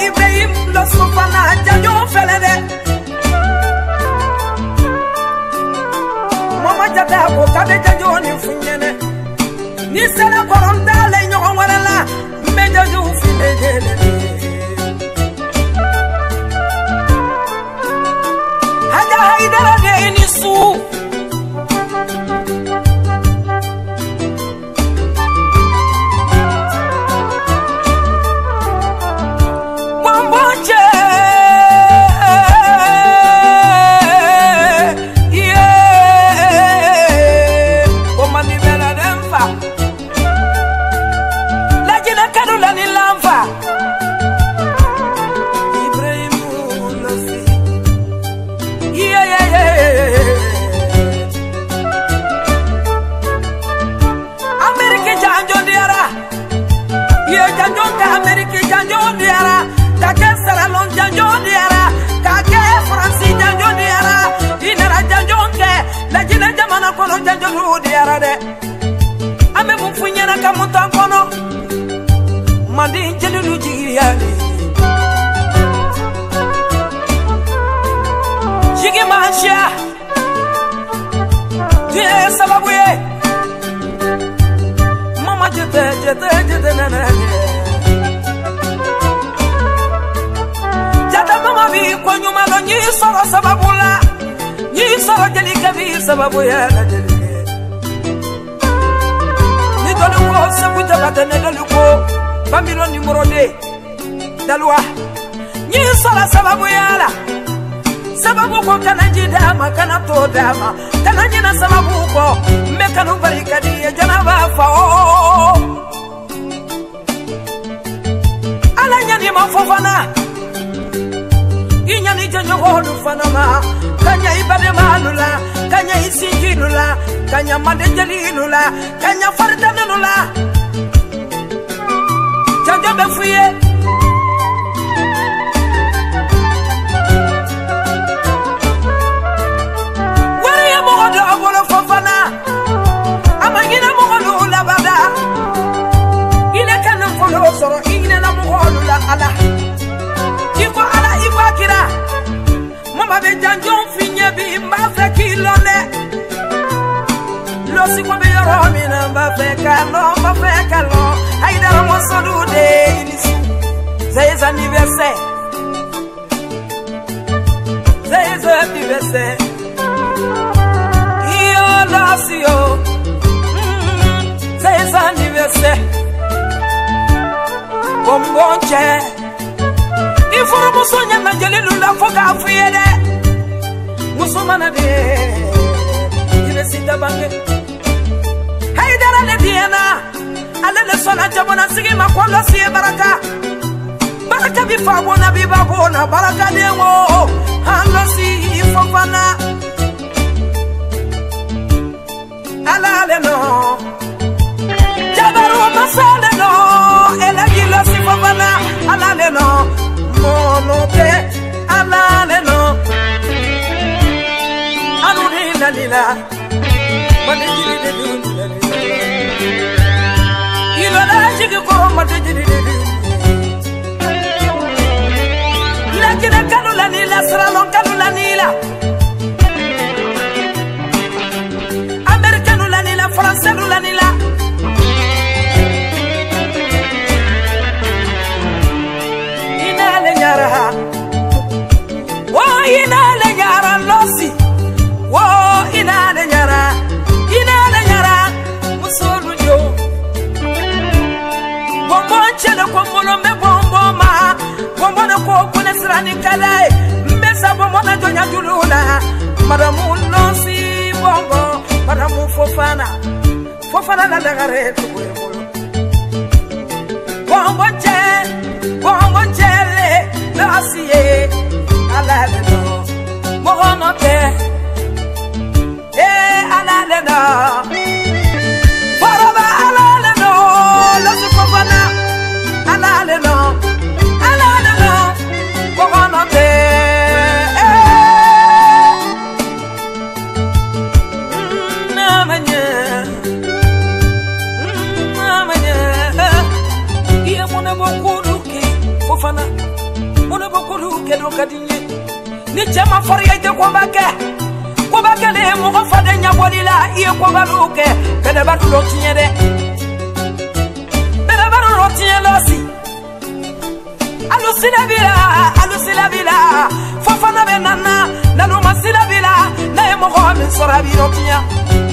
Ibrahim lo Fofana Janjo felede Mama Jata ko kabe Janjo ni funyene ni sala koronda le nyogon wala me Janjo filede Haja haidara de ni su Ame mufunyana kamutankono Mandi jelulu jigiyali Jigi manshia Tuye sababu ye Mama jete nanane Jata mama bi kwa nyuma lo nyi soro sababu la Nyi soro jeli kabi sababu ya la jeli Sekuta batene daluko Bambino numero 2 Dalwa Nyi sala sababu yala Sababu ko kana jidama kana to dama Kana nyina sababu ko Mekanu barikadi ya janaba fa o Ala nyani mafofana Inyani janyo hodu fanama Kanya ibade malula Kanya isinjinula Kanya mandejalilula Kanya fardanulula Janjo befuye Wari ya mogodo abolo fofana Amangina mogodo labada Ile kana mfolo soro Ile na mogodo la ala Iko ala ibakira Mama be janjo finye bi mbafe kilone Losi kwa be yoro mina mbafe kalo Haidara mosodu de inisu Zez anniversaire Zez anniversaire Iyo losi yo Zez anniversaire Bombonche Ifuru musonya na jelilu la foga afuyede Musumana de Ile sita bange Haidara le diena Ale sona jabona sigi makwala siye baraka Baraka bifa bona biba bona Baraka dengo Halo si Fofana Alale no Jabaru masale no Ela gila si Fofana Alale no Monote Alale no Anu nila nila Mane jiri de nila Ilola jigi ko mate jiri de Lakina kanula nila Sralon kanula nila Amerikanula nila Fransanula nila Inale nyara Wo inale nyara losi Wo inale nyara Musolu jo Bombonchele kwa molombe bomboma Bombona kwa kune sirani kale Mbesa bombona jonya julula Madamu losi bombo Madamu Fofana Fofana la dagare tukwe molo Bombonchele Losi ye Alale no Mohonote Alale no Foroba alale no Losi Fofana Alale no Mohonote Namanya Iye mone mokuduki Fofana ke do kadinye ni chama fariye de ko bake le mo ko fade nya bolila iye ko baluke bele ba do tinye de bele ba do tinye losi alusila bila fofana benana nanu masila bila na mo ko min sora bi do tinye